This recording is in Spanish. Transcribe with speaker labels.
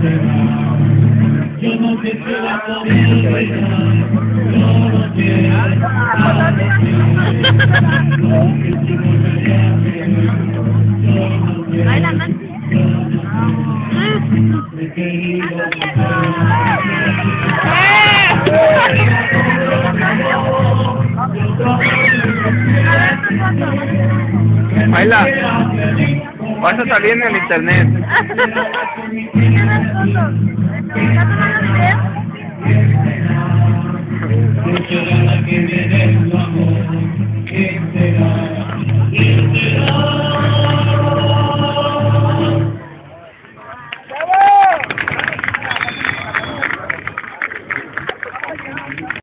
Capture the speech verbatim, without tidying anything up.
Speaker 1: Yo no sé qué va a poder, yo no quiero.
Speaker 2: Baila, Nancy.
Speaker 3: Baila. Vas a salir en el internet.
Speaker 2: ¿Estás tomando video?